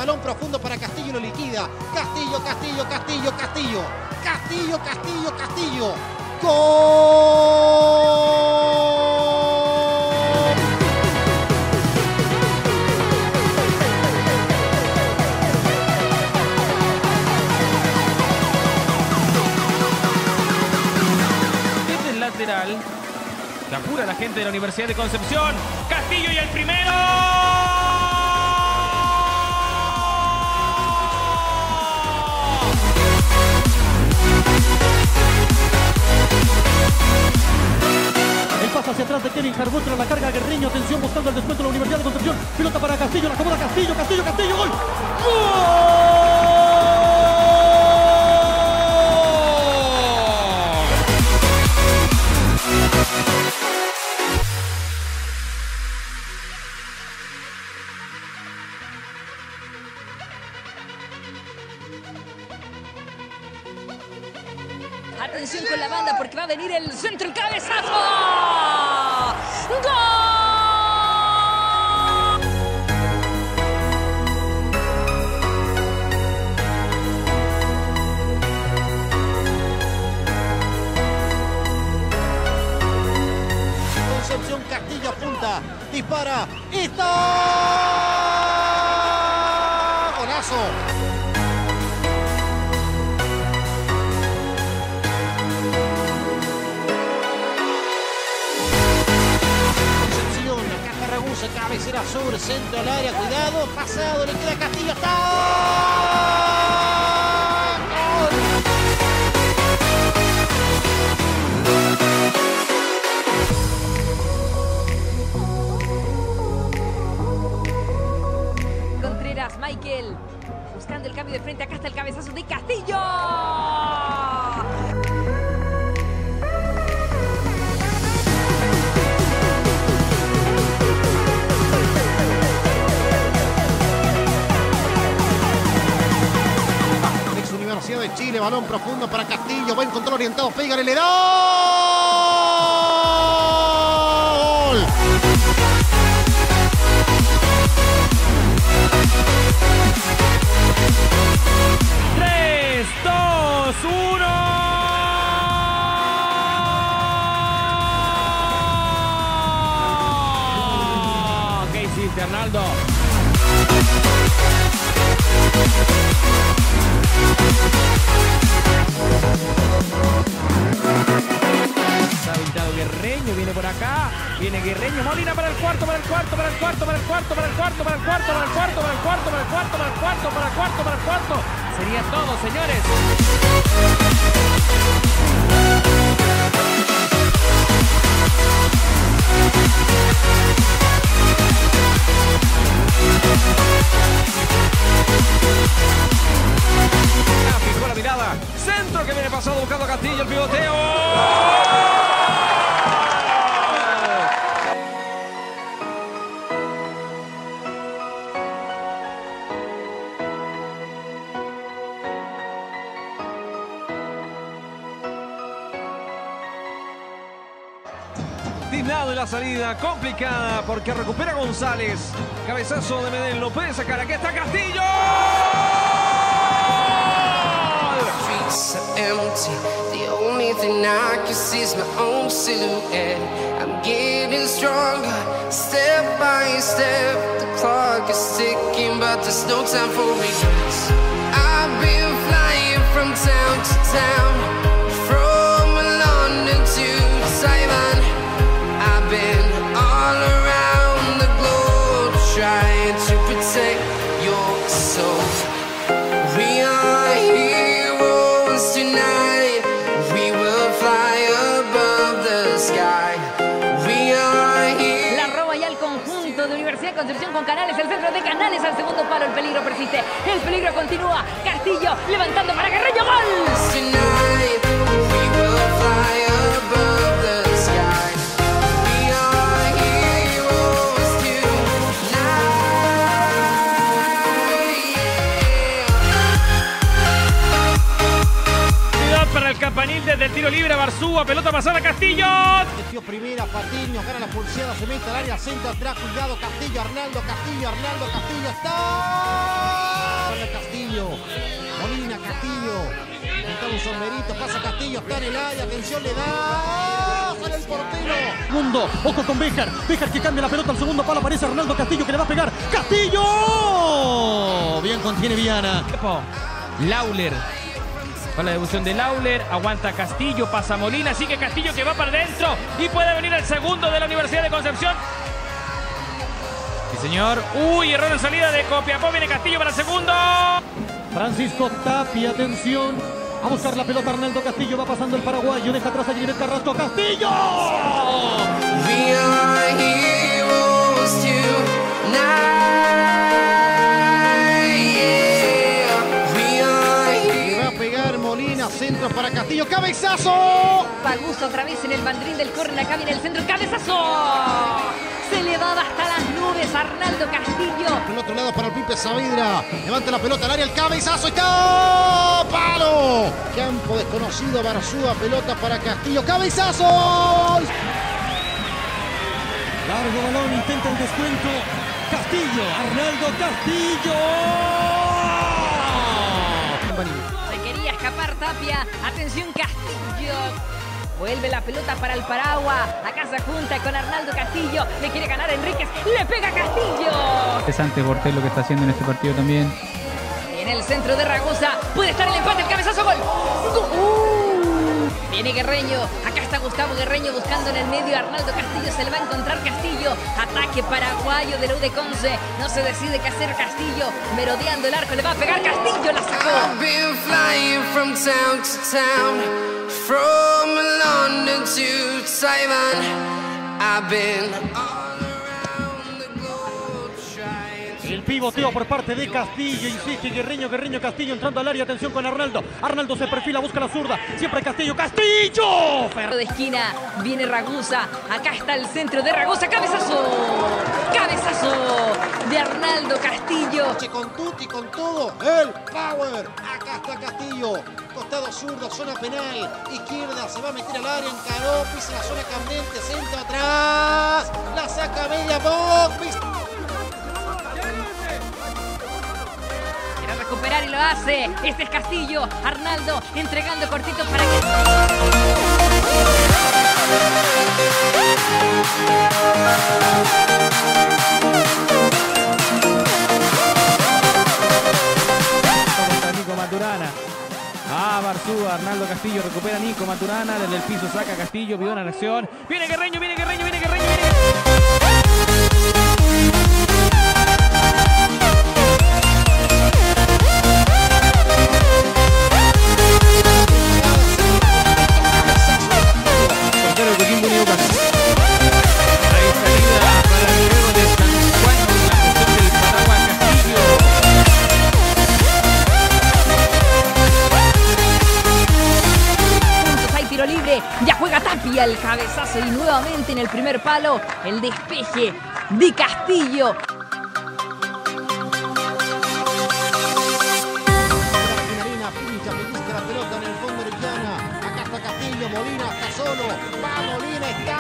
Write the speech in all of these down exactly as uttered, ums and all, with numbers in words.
balón profundo para Castillo y lo liquida. Castillo, Castillo, Castillo, Castillo. Castillo, Castillo, Castillo. ¡Gol! Lateral, que apura a la gente de la Universidad de Concepción. Castillo y el primero. El pase hacia atrás de Kevin Harbutra, la carga Guerreño, atención buscando el descuento de la Universidad de Concepción. Pelota para Castillo, la acomoda Castillo, Castillo, Castillo, gol. ¡Gol! Atención con la banda porque va a venir el centro, el cabezazo. ¡Gol! Concepción, Castillo apunta, dispara, ¡está! ¡Golazo! Cabecera sur, centro al área, cuidado, pasado, le queda a Castillo, ¡está! ¡Gol! Contreras, Michael, buscando el cambio de frente, acá está el cabezazo de Castillo. Universidad de Chile, balón profundo para Castillo, buen control orientado, pégale, le da gol. tres, dos, uno. ¿Qué hiciste, Arnaldo? Está habilitado Guerreño, viene por acá, viene Guerreño, Molina para el cuarto, para el cuarto, para el cuarto, para el cuarto, para el cuarto, para el cuarto, para el cuarto, para el cuarto, para el cuarto, para el cuarto, para el cuarto, para el cuarto. Sería todo, señores. Fijó la mirada, centro que viene pasado buscando a Castillo, el pivoteo. Tiznado en la salida, complicada porque recupera González. Cabezazo de Medel, lo puede sacar. Aquí está Castillo. Empty. The only thing I can see is my own silhouette. I'm getting stronger, step by step. The clock is ticking, but there's no time for regrets. I've been flying from town to town, from London to Taiwan. I've been all around the globe trying to protect your soul. We are heroes tonight. We will fly above the sky. We are heroes. La roba ya el conjunto de Universidad de Concepción con Canales. El centro de Canales al segundo palo. El peligro persiste. El peligro continúa. Castillo levantando para Guerreño. ¡Gol! Tonight, we will fly above the sky. We are heroes tonight. Para el campanil desde el tiro libre, Barzúa, pelota pasada, Castillo. Metió primera, Patiño, gana la pulseada, se mete al área, centro atrás, cuidado, Castillo, Arnaldo, Castillo, Arnaldo, Castillo, está. Para Castillo. Molina, Castillo. Intenta un sombrerito, pasa Castillo, está en el área, atención, le da. Sale el portero. Mundo, ojo con Béjar. Béjar que cambia la pelota al segundo palo. Aparece Ronaldo Castillo que le va a pegar. ¡Castillo! Bien contiene Viana. Lauler. Con la devolución de Lauler, aguanta Castillo, pasa Molina, sigue Castillo que va para adentro y puede venir el segundo de la Universidad de Concepción. Sí, señor. Uy, error en salida de Copiapó, viene Castillo para el segundo. Francisco Tapia, atención. A buscar la pelota Arnaldo Castillo, va pasando el paraguayo, deja atrás a Gilbert Carrasco. ¡Castillo! We are heroes tonight. Centro para Castillo, cabezazo. Paguso otra vez en el bandrín del córner, acá viene el centro, cabezazo. Se elevaba hasta las nubes Arnaldo Castillo. Por el otro lado para el Pipe Saavedra. Levanta la pelota al área, el cabezazo está. ¡Palo! Campo desconocido, Barzúa, pelota para Castillo, cabezazo. Largo balón, intenta el descuento. Castillo, Arnaldo Castillo. Escapar Tapia, atención Castillo, vuelve la pelota para el Paragua, acá se junta con Arnaldo Castillo, le quiere ganar a Enríquez, le pega Castillo. Interesante Portel lo que está haciendo en este partido también. En el centro de Ragusa, puede estar el empate, el cabezazo, gol. Uh, viene Guerreño, acá está Gustavo Guerreño buscando en el medio, Arnaldo Castillo se le va a encontrar Castillo, ataque paraguayo de la U de Conce, no se decide qué hacer Castillo, merodeando el arco, le va a pegar Castillo, la sacó. I've been flying from town to town, from London to Taiwan. I've been all around the globe trying to... El pivoteo por parte de Castillo, insiste Guerreño, Guerreño, Castillo entrando al área, atención con Arnaldo. Arnaldo se perfila, busca la zurda, siempre Castillo, ¡Castillo! De esquina, viene Ragusa, acá está el centro de Ragusa, cabezazo, cabezazo de Arnaldo Castillo. Con Tutti, con todo, el power, acá está Castillo, costado zurdo, zona penal, izquierda, se va a meter al área, encaró, pisa la zona candente, centro atrás, la saca media box. Quiere recuperar y lo hace, este es Castillo, Arnaldo entregando cortito para que... Nico Maturana. Ah, Barzúa, Arnaldo Castillo recupera Nico Maturana, desde el piso saca Castillo, vio una reacción. Viene Guerreño, viene Guerreño, viene Guerreño, viene Guerreño. Ya juega Tapia el cabezazo y nuevamente en el primer palo el despeje de Castillo. Marina pincha, pellizca la pelota en el fondo Orellana. Acá está Castillo, Molina está solo. Va Molina, está.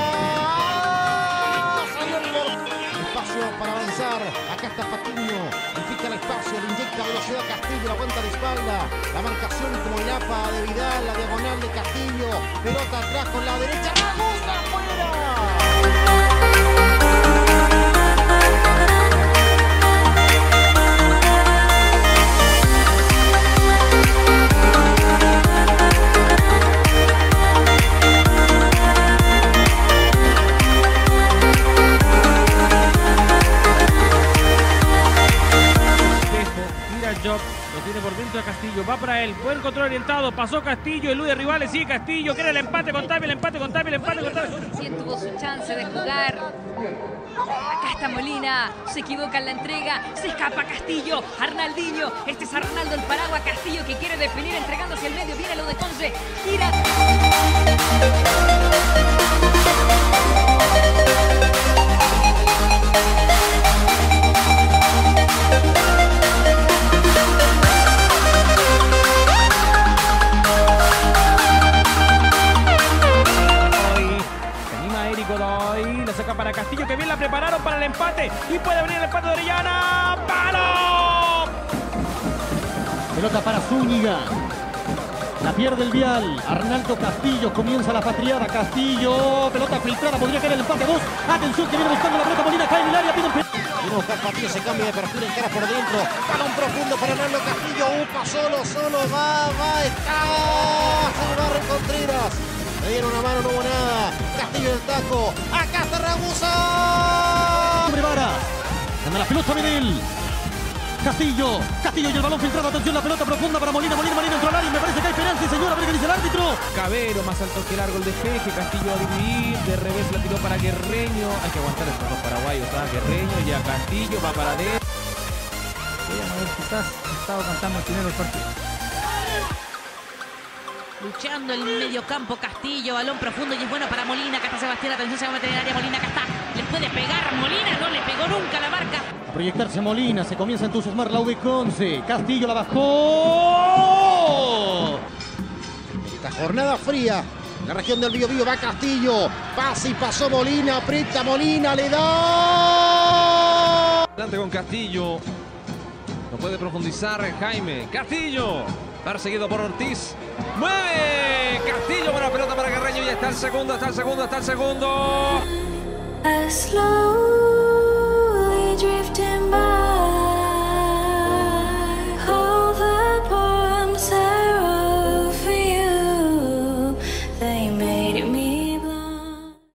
Salió el gol. Espacio para avanzar. Acá está Patiño. Fija el espacio, le inyecta velocidad a Castillo, la cuenta de espalda. La marcación como el A P A de Vidal, la diagonal de Castillo. Pelota atrás con la derecha. ¡Ragusa afuera! Job, lo tiene por dentro a Castillo, va para él, buen control orientado, pasó Castillo, elude rivales, sigue Castillo, quiere el empate con Tapia, el empate con Tapia, el empate con Tapia. Sí, tuvo su chance de jugar. Acá está Molina, se equivoca en la entrega, se escapa Castillo, Arnaldinho, este es Arnaldo el Paragua, Castillo que quiere definir entregando hacia el medio, viene lo de Conce, tira. Para Castillo, que bien la prepararon para el empate y puede venir el empate de Orellana. ¡Palo! Pelota para Zúñiga. La pierde el Vial. Arnaldo Castillo comienza la patriada. Castillo. Pelota filtrada. Podría caer el empate a dos. Atención que viene buscando la pelota. Molina cae en el área. Piden pe... Viene a buscar Castillo. Se cambia de perfil. Encara por dentro. Balón profundo para Arnaldo Castillo. Upa solo, solo. Va, va. Está. Se lo barre Contreras. Le dieron una mano. No hubo nada. Castillo en el taco. Acá está Ragusa. Sobre Vara. Gana la pelota Medel. Castillo, Castillo y el balón filtrado, atención, la pelota profunda para Molina, Molina, Molina entró al área y me parece que hay penal, sí señor, a ver qué dice el árbitro. Cabero, más alto que largo el despeje, Castillo a dividir, de revés la tiró para Guerreño, hay que aguantar estos dos paraguayos, ¿sabes? Guerreño, ya Castillo, va para adentro. Voy a ver, quizás he estado cantando el primero del partido. Luchando el medio campo Castillo, balón profundo y es bueno para Molina. Acá está Sebastián, atención, se va a meter en el área Molina, acá está. Le puede pegar Molina, no le pegó nunca la marca. A proyectarse Molina, se comienza a entusiasmar la U B Conce. Castillo la bajó. Esta jornada fría. En la región del Biobío va Castillo. Pasa y pasó Molina, aprieta Molina, le da. Adelante con Castillo. No puede profundizar Jaime. Castillo. Perseguido por Ortiz. ¡Mueve! Castillo, buena pelota para Guerreño. Y está el segundo, está el segundo, está el segundo. As long